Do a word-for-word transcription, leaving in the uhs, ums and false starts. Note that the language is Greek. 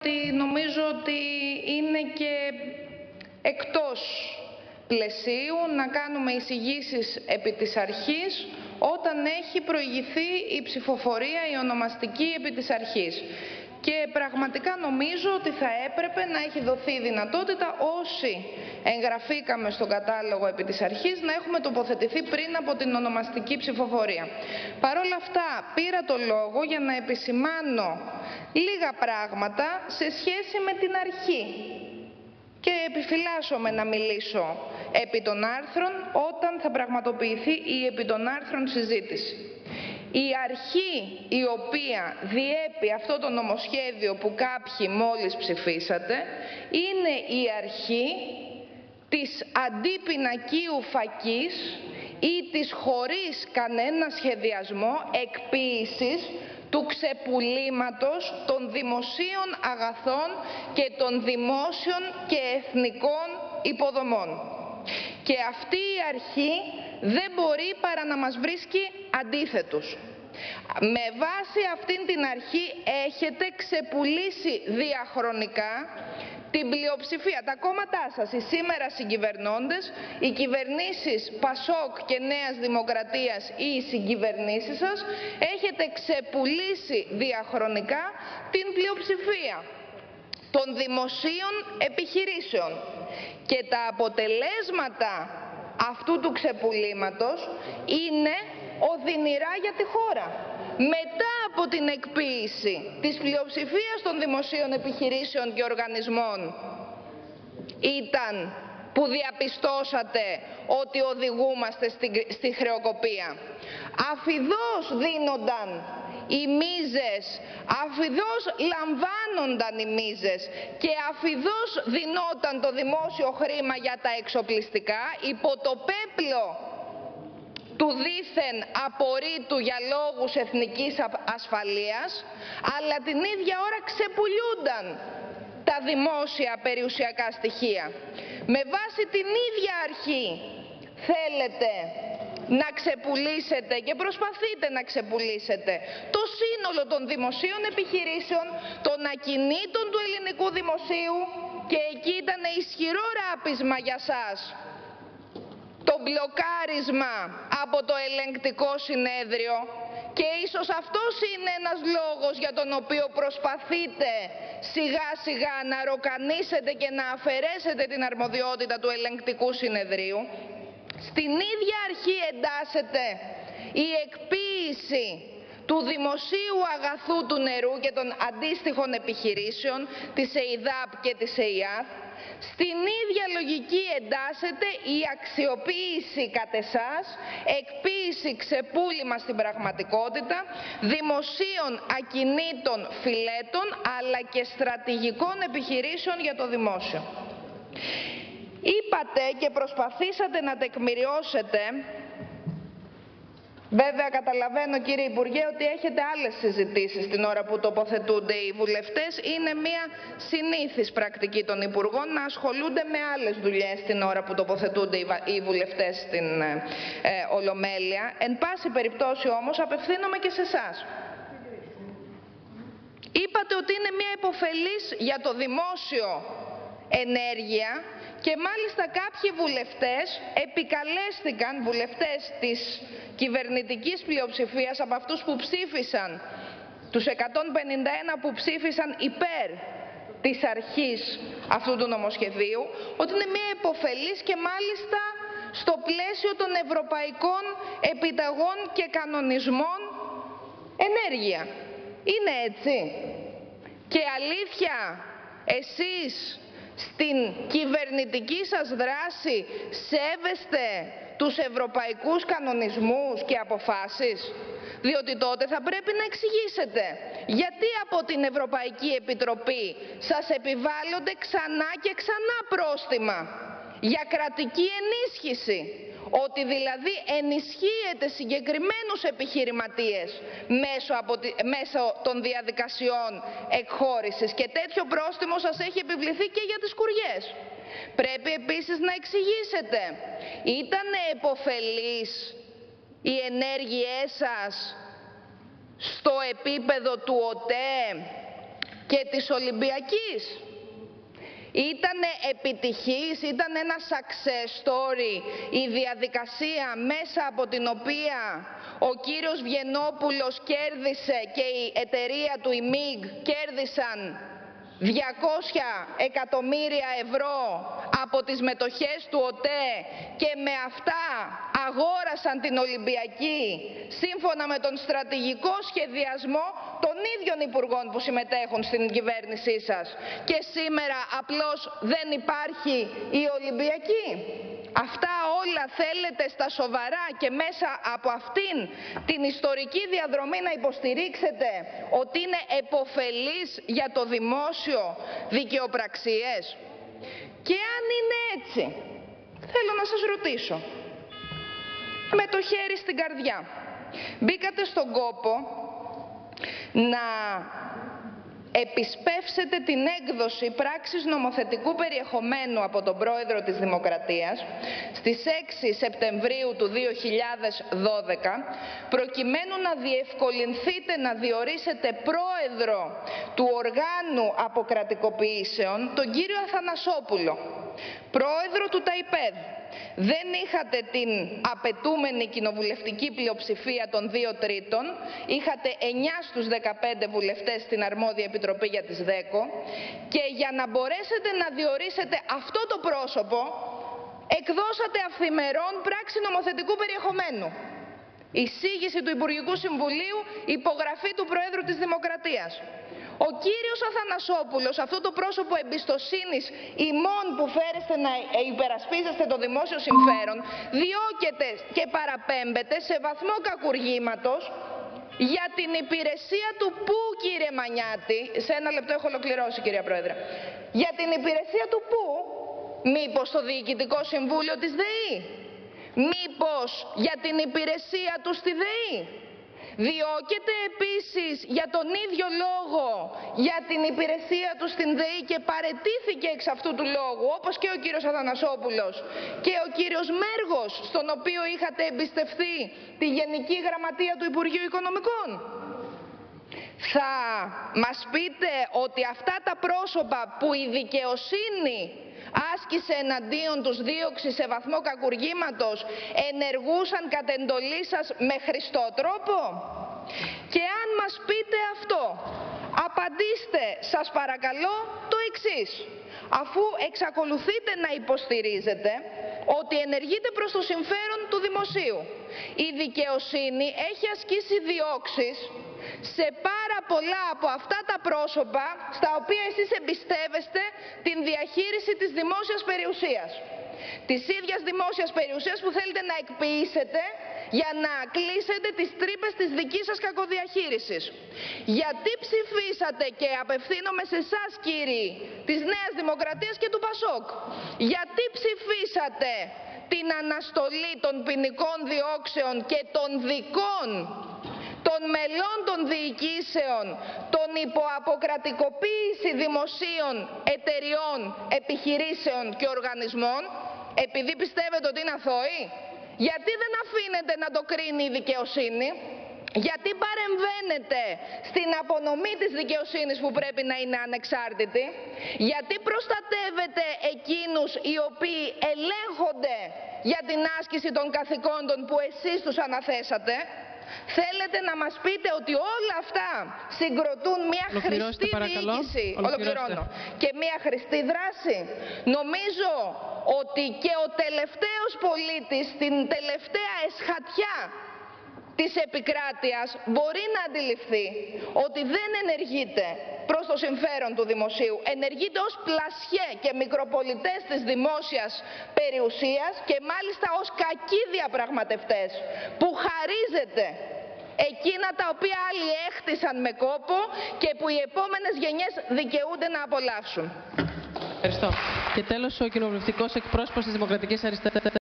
ότι νομίζω ότι είναι και εκτός πλαισίου να κάνουμε εισηγήσεις επί της αρχής όταν έχει προηγηθεί η ψηφοφορία, η ονομαστική επί της αρχής. Και πραγματικά νομίζω ότι θα έπρεπε να έχει δοθεί δυνατότητα όσοι εγγραφήκαμε στον κατάλογο επί της αρχής να έχουμε τοποθετηθεί πριν από την ονομαστική ψηφοφορία. Παρ' όλα αυτά πήρα το λόγο για να επισημάνω λίγα πράγματα σε σχέση με την αρχή και επιφυλάσσομαι να μιλήσω επί των άρθρων όταν θα πραγματοποιηθεί η επί των άρθρων συζήτηση. Η αρχή η οποία διέπει αυτό το νομοσχέδιο που κάποιοι μόλις ψηφίσατε είναι η αρχή της αντίπινακίου φακής ή της χωρίς κανένα σχεδιασμό εκποίησης του ξεπουλήματος των δημοσίων αγαθών και των δημόσιων και εθνικών υποδομών. Και αυτή η αρχή δεν μπορεί παρά να μας βρίσκει αντίθετους. Με βάση αυτήν την αρχή έχετε ξεπουλήσει διαχρονικά την πλειοψηφία, τα κόμματά σας, οι σήμερα συγκυβερνώντες, οι κυβερνήσεις Πασόκ και Νέας Δημοκρατίας ή οι συγκυβερνήσεις σας, έχετε ξεπουλήσει διαχρονικά την πλειοψηφία των δημοσίων επιχειρήσεων. Και τα αποτελέσματα αυτού του ξεπουλήματος είναι οδυνηρά για τη χώρα. Μετά από την εκποίηση της πλειοψηφίας των δημοσίων επιχειρήσεων και οργανισμών ήταν που διαπιστώσατε ότι οδηγούμαστε στη, στη χρεοκοπία. Αφιδώς δίνονταν οι μίζες, αφιδώς λαμβάνονταν οι μίζες και αφιδώς δινόταν το δημόσιο χρήμα για τα εξοπλιστικά υπό το πέπλο του δήθεν απορρίτου για λόγους εθνικής ασφαλείας, αλλά την ίδια ώρα ξεπουλιούνταν τα δημόσια περιουσιακά στοιχεία. Με βάση την ίδια αρχή θέλετε να ξεπουλήσετε και προσπαθείτε να ξεπουλήσετε το σύνολο των δημοσίων επιχειρήσεων, των ακινήτων του ελληνικού δημοσίου, και εκεί ήταν ισχυρό ράπισμα για σας το μπλοκάρισμα από το ελεγκτικό συνέδριο, και ίσως αυτός είναι ένας λόγος για τον οποίο προσπαθείτε σιγά σιγά να ροκανίσετε και να αφαιρέσετε την αρμοδιότητα του ελεγκτικού συνεδρίου. Στην ίδια αρχή εντάσσεται η εκποίηση του δημοσίου αγαθού του νερού και των αντίστοιχων επιχειρήσεων της ΕΙΔΑΠ και της ΕΙΑΘ. Στην ίδια λογική εντάσσεται η αξιοποίηση κατ' εσάς, εκποίηση, ξεπούλημα στην πραγματικότητα, δημοσίων ακινήτων φιλέτων αλλά και στρατηγικών επιχειρήσεων για το δημόσιο. Είπατε και προσπαθήσατε να τεκμηριώσετε, βέβαια καταλαβαίνω κύριε Υπουργέ ότι έχετε άλλες συζητήσεις την ώρα που τοποθετούνται οι βουλευτές, είναι μια συνήθις πρακτική των Υπουργών να ασχολούνται με άλλες δουλειές την ώρα που τοποθετούνται οι βουλευτές στην ε, Ολομέλεια. Εν πάση περιπτώσει όμως απευθύνομαι και σε εσάς. Είπατε ότι είναι μια υποφελής για το δημόσιο ενέργεια και μάλιστα κάποιοι βουλευτές επικαλέστηκαν, βουλευτές της κυβερνητικής πλειοψηφίας, από αυτούς που ψήφισαν, τους εκατόν πενήντα ένα που ψήφισαν υπέρ της αρχής αυτού του νομοσχεδίου, ότι είναι μια υποφελής και μάλιστα στο πλαίσιο των ευρωπαϊκών επιταγών και κανονισμών ενέργεια. Είναι έτσι? Και αλήθεια, εσείς στην κυβερνητική σας δράση σέβεστε τους ευρωπαϊκούς κανονισμούς και αποφάσεις? Διότι τότε θα πρέπει να εξηγήσετε γιατί από την Ευρωπαϊκή Επιτροπή σας επιβάλλονται ξανά και ξανά πρόστιμα για κρατική ενίσχυση, ότι δηλαδή ενισχύεται συγκεκριμένους επιχειρηματίες μέσω, από τη, μέσω των διαδικασιών εκχώρησης, και τέτοιο πρόστιμο σας έχει επιβληθεί και για τις κουριές. Πρέπει επίσης να εξηγήσετε, ήταν επωφελείς οι ενέργειές σας στο επίπεδο του ΟΤΕ και της Ολυμπιακής. Ήτανε επιτυχής, ήταν ένα success story η διαδικασία μέσα από την οποία ο κύριος Βιενόπουλος κέρδισε και η εταιρεία του, η ΜΙΓ, κέρδισαν διακόσια εκατομμύρια ευρώ από τις μετοχές του ΟΤΕ και με αυτά αγόρασαν την Ολυμπιακή σύμφωνα με τον στρατηγικό σχεδιασμό των ίδιων υπουργών που συμμετέχουν στην κυβέρνησή σας, και σήμερα απλώς δεν υπάρχει η Ολυμπιακή. Αυτά όλα θέλετε στα σοβαρά και μέσα από αυτήν την ιστορική διαδρομή να υποστηρίξετε ότι είναι επωφελής για το δημόσιο δικαιοπραξίες? Και αν είναι έτσι, θέλω να σας ρωτήσω, με το χέρι στην καρδιά, μπήκατε στον κόπο να επισπεύσετε την έκδοση πράξης νομοθετικού περιεχομένου από τον Πρόεδρο της Δημοκρατίας στις έξι Σεπτεμβρίου του δύο χιλιάδες δώδεκα, προκειμένου να διευκολυνθείτε να διορίσετε πρόεδρο του οργάνου αποκρατικοποιήσεων, τον κύριο Αθανασόπουλο, πρόεδρο του ΤΑΙΠΕΔ. Δεν είχατε την απαιτούμενη κοινοβουλευτική πλειοψηφία των δύο τρίτων, είχατε εννιά στους δεκαπέντε βουλευτές στην αρμόδια επιτροπή για τις ΔΕΚΟ, και για να μπορέσετε να διορίσετε αυτό το πρόσωπο εκδώσατε αυθημερών πράξη νομοθετικού περιεχομένου. Εισήγηση του Υπουργικού Συμβουλίου, υπογραφή του Προέδρου της Δημοκρατίας. Ο κύριος Αθανασόπουλος, αυτό το πρόσωπο εμπιστοσύνης ημών που φέρεστε να υπερασπίζεστε το δημόσιο συμφέρον, διώκεται και παραπέμπεται σε βαθμό κακουργήματος για την υπηρεσία του πού, κύριε Μανιάτη? Σε ένα λεπτό έχω ολοκληρώσει, κυρία Πρόεδρε. Για την υπηρεσία του πού? Μήπως στο Διοικητικό Συμβούλιο της ΔΕΗ? Μήπως για την υπηρεσία του στη ΔΕΗ? Διώκεται επίσης για τον ίδιο λόγο για την υπηρεσία του στην ΔΕΗ και παραιτήθηκε εξ αυτού του λόγου, όπως και ο κύριος Αθανασόπουλος και ο κύριος Μέργος, στον οποίο είχατε εμπιστευτεί τη Γενική Γραμματεία του Υπουργείου Οικονομικών. Θα μας πείτε ότι αυτά τα πρόσωπα που η δικαιοσύνη άσκησε εναντίον τους δίωξη σε βαθμό κακουργήματος ενεργούσαν κατ' εντολή σας με χρηστό τρόπο? Και αν μας πείτε αυτό, απαντήστε σας παρακαλώ το εξής: αφού εξακολουθείτε να υποστηρίζετε ότι ενεργείτε προς το συμφέρον του δημοσίου, η δικαιοσύνη έχει ασκήσει διώξεις σε πάρα πολλά από αυτά τα πρόσωπα στα οποία εσείς εμπιστεύεστε την διαχείριση της δημόσιας περιουσίας. Της ίδιας δημόσιας περιουσίας που θέλετε να εκποιήσετε για να κλείσετε τις τρύπες της δικής σας κακοδιαχείρισης. Γιατί ψηφίσατε, και απευθύνομαι σε εσάς κύριοι της Νέας Δημοκρατίας και του ΠΑΣΟΚ, γιατί ψηφίσατε την αναστολή των ποινικών διώξεων και των δικών των μελών των διοικήσεων των υποαποκρατικοποίηση δημοσίων εταιριών, επιχειρήσεων και οργανισμών? Επειδή πιστεύετε ότι είναι αθώοι? Γιατί δεν αφήνετε να το κρίνει η δικαιοσύνη? Γιατί παρεμβαίνετε στην απονομή της δικαιοσύνης που πρέπει να είναι ανεξάρτητη? Γιατί προστατεύετε εκείνους οι οποίοι ελέγχονται για την άσκηση των καθηκόντων που εσείς τους αναθέσατε? Θέλετε να μας πείτε ότι όλα αυτά συγκροτούν μια χρηστή διοίκηση, ολοκληρώνω, και μια χρηστή δράση? Νομίζω ότι και ο τελευταίος πολίτης στην τελευταία εσχατιά της επικράτειας μπορεί να αντιληφθεί ότι δεν ενεργείται προς το συμφέρον του δημοσίου, ενεργείται ως πλασιέ και μικροπολιτές της δημόσιας περιουσίας, και μάλιστα ως κακοί διαπραγματευτές που χαρίζεται εκείνα τα οποία άλλοι έχτισαν με κόπο και που οι επόμενες γενιές δικαιούνται να απολαύσουν. Ευχαριστώ. Και τέλος ο κοινοβουλευτικός εκπρόσωπος της Δημοκρατικής Αριστεράς.